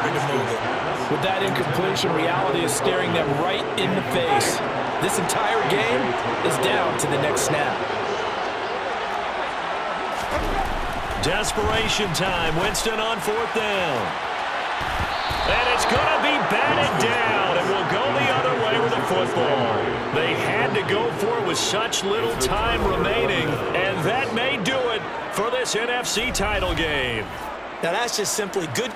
starting to move it. With that incompletion, reality is staring them right in the face. This entire game is down to the next snap. Desperation time. Winston on 4th down. And it's going to be batted down, and will go the other way with the football. They had to go for it with such little time remaining, and that may do it for this NFC title game. Now that's just simply good